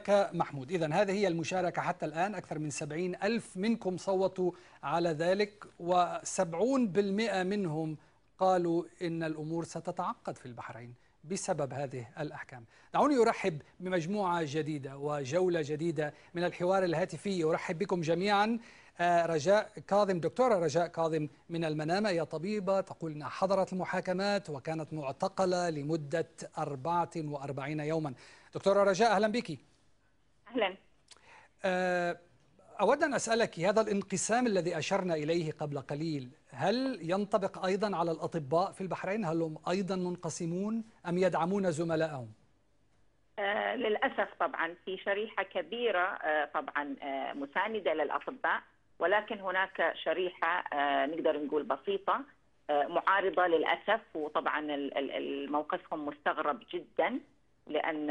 لك محمود. إذن هذه هي المشاركة حتى الآن، أكثر من 70,000 منكم صوتوا على ذلك، و70% منهم قالوا إن الأمور ستتعقد في البحرين بسبب هذه الأحكام. دعوني أرحب بمجموعة جديدة وجولة جديدة من الحوار الهاتفي. أرحب بكم جميعا. رجاء كاظم، دكتورة رجاء كاظم من المنامة، هي طبيبة تقول أنها حضرت المحاكمات وكانت معتقلة لمدة 44 يوما. دكتورة رجاء أهلا بك. أهلا. أود أن أسألك، هذا الانقسام الذي أشرنا إليه قبل قليل هل ينطبق أيضا على الأطباء في البحرين؟ هل هم أيضا منقسمون أم يدعمون زملائهم؟ للأسف طبعا في شريحة كبيرة طبعا مساندة للأطباء، ولكن هناك شريحة نقدر نقول بسيطة معارضة للأسف، وطبعا موقفهم مستغرب جدا، لأن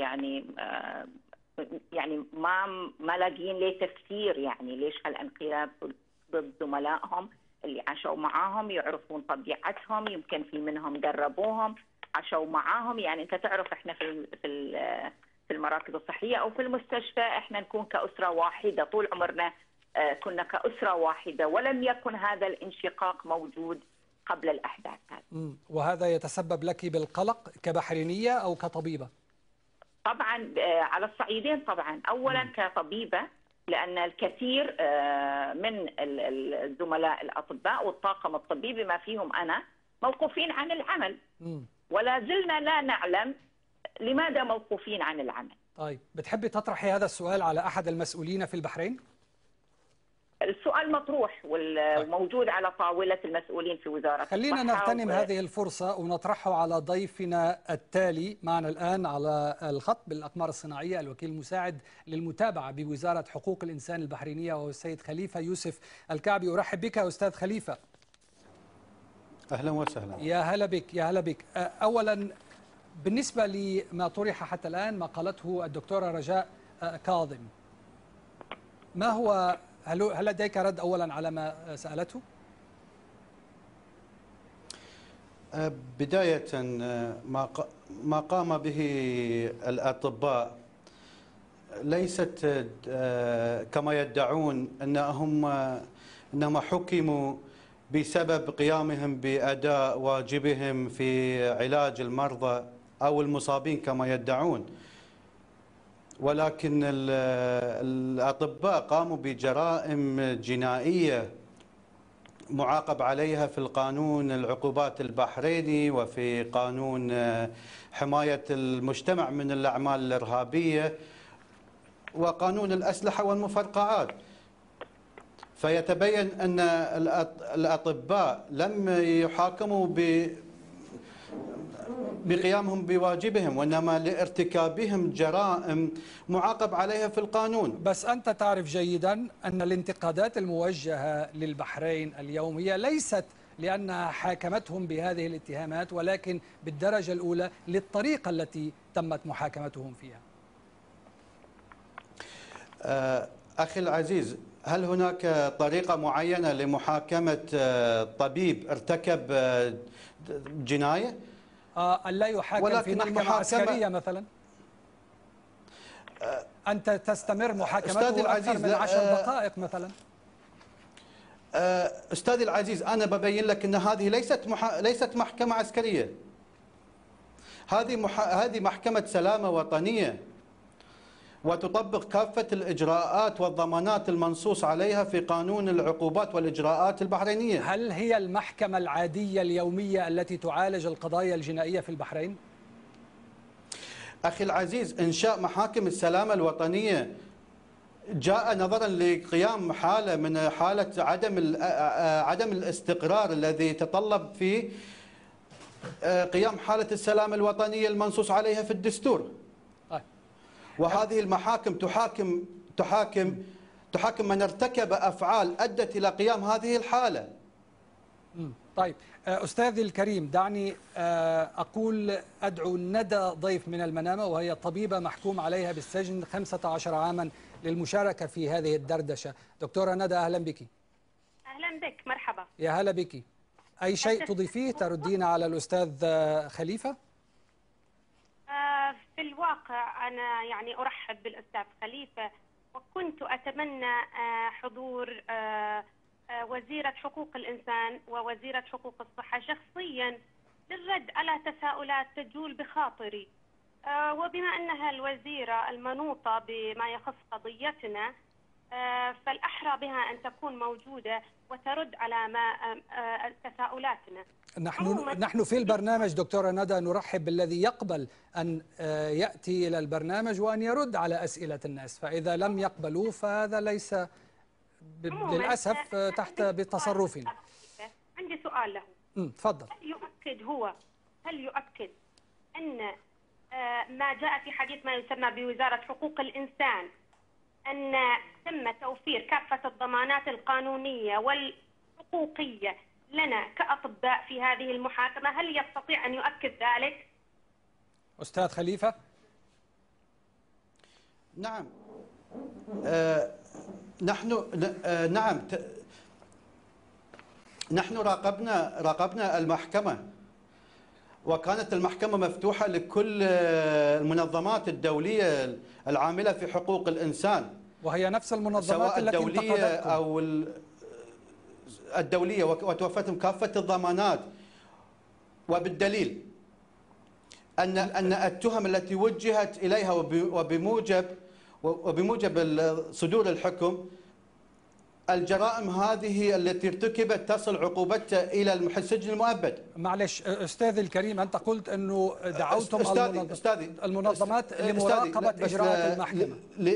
يعني ما لاقيين ليه تفسير، يعني ليش هالانقلاب ضد زملائهم اللي عاشوا معاهم، يعرفون طبيعتهم، يمكن في منهم دربوهم عاشوا معاهم. يعني انت تعرف احنا في المراكز الصحية او في المستشفى احنا نكون كأسرة واحدة طول عمرنا، كنا كأسرة واحدة، ولم يكن هذا الانشقاق موجود قبل الأحداث هذه. وهذا يتسبب لك بالقلق كبحرينية أو كطبيبة؟ طبعا على الصعيدين. طبعا أولا كطبيبة، لأن الكثير من الزملاء الأطباء والطاقم الطبي بما فيهم أنا موقوفين عن العمل، ولا زلنا لا نعلم لماذا موقوفين عن العمل. طيب، بتحبي تطرحي هذا السؤال على أحد المسؤولين في البحرين؟ السؤال مطروح وموجود على طاولة المسؤولين في وزارة الصحة. خلينا نغتنم هذه الفرصة ونطرحه على ضيفنا التالي معنا الآن على الخط بالأقمار الصناعية، الوكيل المساعد للمتابعة بوزارة حقوق الإنسان البحرينية، وهو السيد خليفة يوسف الكعبي. أرحب بك أستاذ خليفة. أهلا وسهلا. يا هلا بك، يا هلا بك. أولا بالنسبة لما طرح حتى الآن، ما قالته الدكتورة رجاء كاظم، ما هو، هل لديك رد أولا على ما سألته؟ بداية ما قام به الأطباء ليست كما يدعون أنهم حكموا بسبب قيامهم بأداء واجبهم في علاج المرضى أو المصابين كما يدعون، ولكن الأطباء قاموا بجرائم جنائية معاقب عليها في القانون العقوبات البحريني وفي قانون حماية المجتمع من الأعمال الإرهابية وقانون الأسلحة والمفرقعات. فيتبين أن الأطباء لم يحاكموا بقيامهم بواجبهم، وإنما لارتكابهم جرائم معاقب عليها في القانون. بس أنت تعرف جيدا أن الانتقادات الموجهة للبحرين اليوم هي ليست لأنها حاكمتهم بهذه الاتهامات، ولكن بالدرجة الأولى للطريقة التي تمت محاكمتهم فيها. أخي العزيز، هل هناك طريقة معينة لمحاكمة طبيب ارتكب جناية؟ ألا يحاكم في محكمة عسكرية مثلا؟ أنت تستمر محاكمته أكثر من 10 دقائق مثلا؟ أستاذي العزيز، أنا ببين لك أن هذه ليست محكمة عسكرية، هذه محكمة سلامة وطنية، وتطبق كافة الإجراءات والضمانات المنصوص عليها في قانون العقوبات والإجراءات البحرينية. هل هي المحكمة العادية اليومية التي تعالج القضايا الجنائية في البحرين؟ أخي العزيز، إنشاء محاكم السلامة الوطنية جاء نظرا لقيام حالة من حالة عدم الاستقرار الذي تطلب فيه قيام حالة السلامة الوطنية المنصوص عليها في الدستور. وهذه المحاكم تحاكم من ارتكب أفعال أدت إلى قيام هذه الحالة. طيب أستاذي الكريم، دعني أدعو ندى ضيف من المنامة، وهي طبيبة محكوم عليها بالسجن 15 عاما للمشاركة في هذه الدردشة. دكتورة ندى أهلا بك. أهلا بك، مرحبا. يا هلا بك. أي شيء تضيفيه تردين على الأستاذ خليفة؟ في في الواقع أنا يعني أرحب بالأستاذ خليفة، وكنت أتمنى حضور وزيرة حقوق الإنسان ووزيرة حقوق الصحة شخصيا للرد على تساؤلات تجول بخاطري. وبما أنها الوزيرة المنوطة بما يخص قضيتنا، فالأحرى بها أن تكون موجودة وترد على ما تساؤلاتنا. نحن في البرنامج دكتورة ندى نرحب بالذي يقبل أن يأتي إلى البرنامج وأن يرد على أسئلة الناس، فإذا لم يقبلوا فهذا ليس للأسف تحت بتصرفنا. عندي سؤال له. تفضل. هل يؤكد أن ما جاء في حديث ما يسمى بوزارة حقوق الإنسان أن تم توفير كافة الضمانات القانونية والحقوقية لنا كأطباء في هذه المحاكمة؟ هل يستطيع أن يؤكد ذلك؟ أستاذ خليفة. نعم. نحن راقبنا المحكمة، وكانت المحكمة مفتوحة لكل المنظمات الدولية العاملة في حقوق الإنسان، وهي نفس المنظمات سواء التي الدولية انتقدتكم. أو الدولية، وتوفتهم كافة الضمانات. وبالدليل أن التهم التي وجهت إليها وبموجب صدور الحكم، الجرائم هذه التي ارتكبت تصل عقوبتها إلى السجن المؤبد. معلش أستاذي الكريم، أنت قلت أنه دعوتم المنظمات لمراقبة إجراءات المحكمة.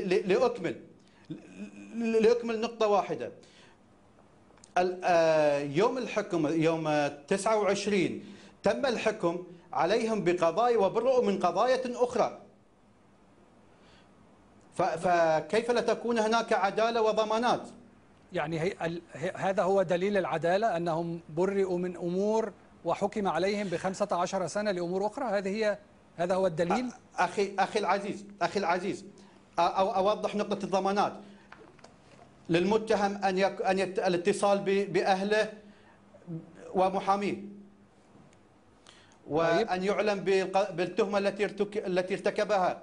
لأكمل نقطة واحدة. يوم الحكم يوم 29 تم الحكم عليهم بقضايا وبرئوا من قضايا أخرى، فكيف لا تكون هناك عدالة وضمانات؟ يعني هذا هو دليل العدالة، أنهم برئوا من أمور وحكم عليهم ب15 سنة لأمور أخرى؟ هذا هو الدليل؟ أخي العزيز أوضح نقطة الضمانات. للمتهم أن الاتصال بأهله ومحاميه، وأن يعلم بالتهمة التي ارتكبها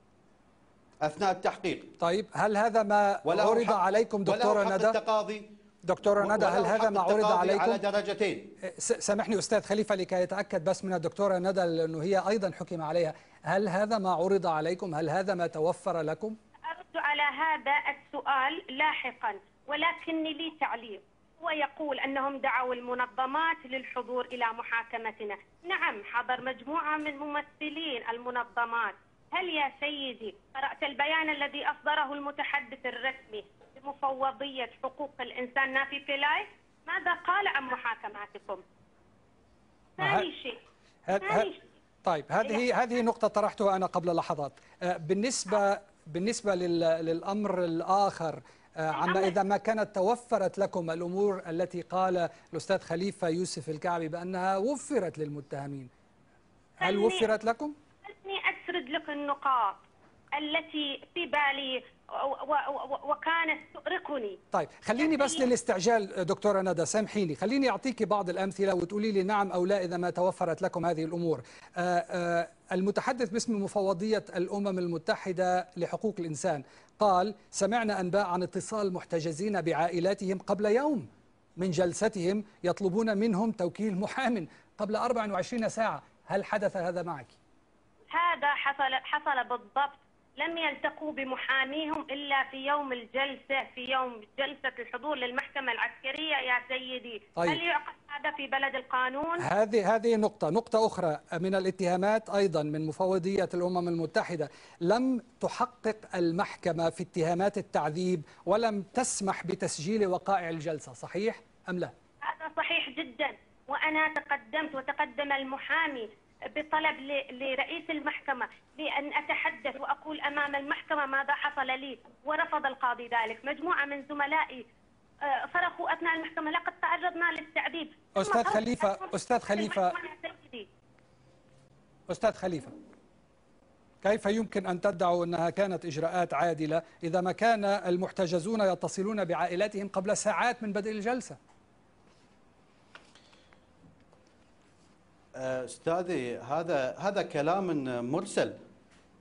أثناء التحقيق. طيب، هل هذا ما عرض عليكم دكتورة ندى؟ دكتورة ندى، هل هذا ما عرض عليكم؟ على درجتين. سامحني أستاذ خليفة لكي يتأكد بس من الدكتورة ندى، لأنه هي أيضا حكم عليها. هل هذا ما عرض عليكم؟ هل هذا ما توفر لكم؟ أرد على هذا السؤال لاحقا، ولكني لي تعليق. هو يقول أنهم دعوا المنظمات للحضور إلى محاكمتنا. نعم، حضر مجموعة من ممثلين المنظمات. هل يا سيدي قرأت البيان الذي أصدره المتحدث الرسمي بمفوضية حقوق الإنسان نافي بيلاي؟ ماذا قال عن محاكماتكم؟ ثاني شيء. طيب، هذه نقطة طرحتها أنا قبل لحظات. بالنسبة للأمر الآخر، عما إذا ما كانت توفرت لكم الأمور التي قال الأستاذ خليفة يوسف الكعبي بأنها وفرت للمتهمين، هل وفرت لكم؟ أسرد لك النقاط التي في بالي وكانت تؤرقني. طيب، خليني بس للاستعجال دكتورة ندى، سامحيني، خليني أعطيك بعض الأمثلة وتقولي لي نعم أو لا إذا ما توفرت لكم هذه الأمور. المتحدث باسم مفوضية الأمم المتحدة لحقوق الإنسان قال: سمعنا أنباء عن اتصال محتجزين بعائلاتهم قبل يوم من جلستهم يطلبون منهم توكيل محام قبل 24 ساعة. هل حدث هذا معك؟ هذا حصل بالضبط. لم يلتقوا بمحاميهم إلا في يوم الجلسة، في يوم جلسة الحضور للمحكمة العسكرية يا سيدي. طيب. هل يعقل هذا في بلد القانون؟ هذه نقطة أخرى من الاتهامات أيضا من مفوضية الأمم المتحدة. لم تحقق المحكمة في اتهامات التعذيب ولم تسمح بتسجيل وقائع الجلسة، صحيح أم لا؟ هذا صحيح جدا، وأنا تقدمت وتقدم المحامي بطلب لرئيس المحكمة لأن أتحدث وأقول أمام المحكمة ماذا حصل لي، ورفض القاضي ذلك. مجموعة من زملائي صرخوا أثناء المحكمة: لقد تعرضنا للتعذيب. أستاذ خليفة، كيف يمكن أن تدعوا أنها كانت إجراءات عادلة إذا ما كان المحتجزون يتصلون بعائلاتهم قبل ساعات من بدء الجلسة؟ أستاذي، هذا كلام مرسل.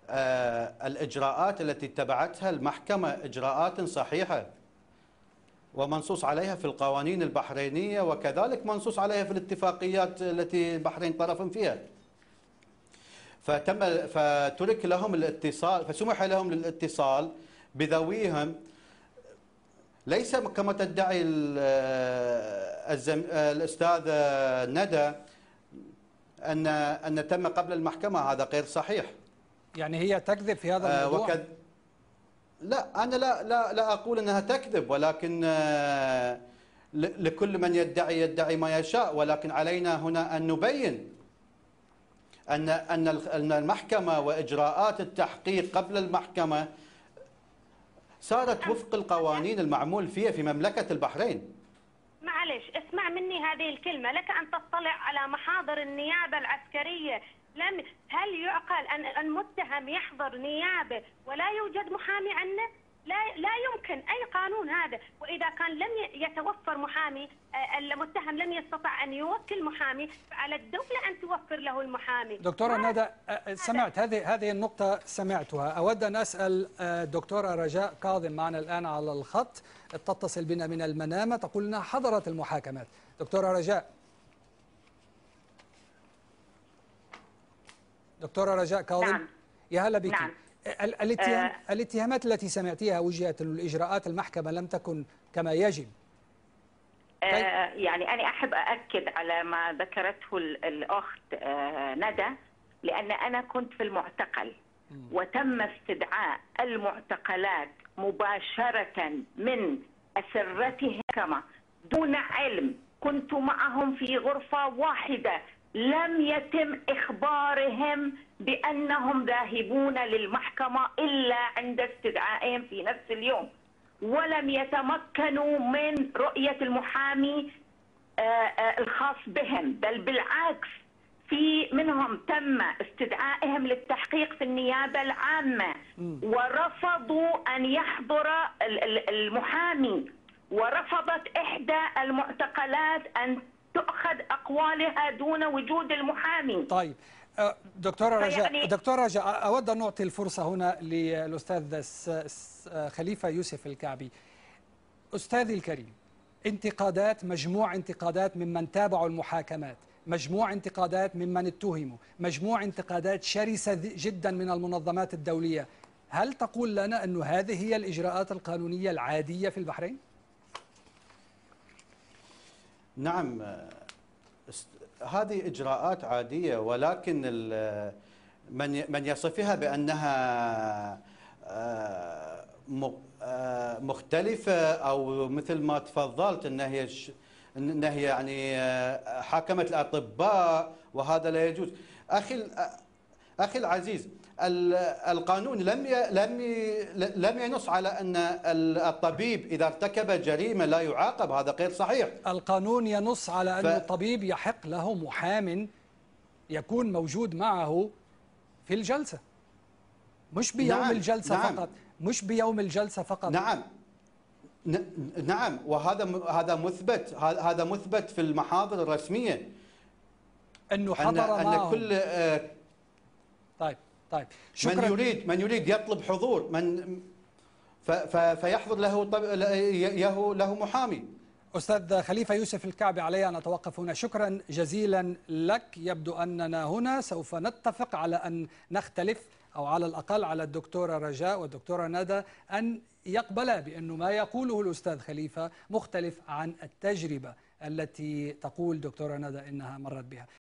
الإجراءات التي اتبعتها المحكمة إجراءات صحيحة ومنصوص عليها في القوانين البحرينية، وكذلك منصوص عليها في الاتفاقيات التي البحرين طرف فيها. فترك لهم الاتصال، فسمح لهم للاتصال بذويهم، ليس كما تدعي الأستاذة ندى أن تم قبل المحكمة. هذا غير صحيح. يعني هي تكذب في هذا الموضوع؟ لا، أنا لا أقول أنها تكذب، ولكن لكل من يدعي ما يشاء، ولكن علينا هنا أن نبين أن المحكمة وإجراءات التحقيق قبل المحكمة صارت وفق القوانين المعمول فيها في مملكة البحرين. معلش اسمع مني هذه الكلمة، لك أن تطلع على محاضر النيابة العسكرية. هل يعقل أن المتهم يحضر نيابة ولا يوجد محامي عنه؟ لا يمكن، أي قانون هذا. وإذا كان لم يتوفر محامي، المتهم لم يستطع أن يوكل محامي، فعلى الدولة أن توفر له المحامي. دكتورة ندى، سمعت هذه النقطة، سمعتها. أود أن أسأل دكتورة رجاء كاظم معنا الآن على الخط، تتصل بنا من المنامة، تقول لنا حضرت المحاكمات. دكتورة رجاء. دكتورة رجاء كاظم. نعم. يا هلا بك. نعم. الاتهامات التي سمعتيها وجهت للإجراءات المحكمة لم تكن كما يجب. يعني أنا أحب أأكد على ما ذكرته الأخت ندى، لأن أنا كنت في المعتقل وتم استدعاء المعتقلات مباشرة من أسرته كما دون علم. كنت معهم في غرفة واحدة، لم يتم إخبارهم بأنهم ذاهبون للمحكمة إلا عند استدعائهم في نفس اليوم، ولم يتمكنوا من رؤية المحامي الخاص بهم، بل بالعكس في منهم تم استدعائهم للتحقيق في النيابة العامة ورفضوا أن يحضر المحامي، ورفضت إحدى المعتقلات أن تؤخذ أقوالها دون وجود المحامي. طيب دكتورة رجاء، أود أن نعطي الفرصة هنا للأستاذ خليفة يوسف الكعبي. أستاذي الكريم، مجموع انتقادات ممن تابعوا المحاكمات، مجموع انتقادات ممن اتهموا، مجموع انتقادات شرسة جدا من المنظمات الدولية. هل تقول لنا أن هذه هي الإجراءات القانونية العادية في البحرين؟ نعم، هذه إجراءات عادية، ولكن من يصفها بأنها مختلفة، أو مثل ما تفضلت أنها يعني حاكمت الأطباء، وهذا لا يجوز. أخي العزيز، القانون لم ينص على أن الطبيب إذا ارتكب جريمة لا يعاقب. هذا غير صحيح. القانون ينص على أن الطبيب يحق له محام يكون موجود معه في الجلسة، مش بيوم الجلسة فقط، مش بيوم الجلسة فقط. نعم، وهذا مثبت في المحاضر الرسمية أنه حضر معه. كل طيب شكرا. من يريد يطلب حضور فيحضر له محامي. أستاذ خليفة يوسف الكعبي، علي أن أتوقف هنا. شكرا جزيلا لك. يبدو أننا هنا سوف نتفق على أن نختلف، أو على الأقل على الدكتورة رجاء والدكتورة ندى أن يقبلا بأنه ما يقوله الأستاذ خليفة مختلف عن التجربة التي تقول دكتورة ندى إنها مرت بها.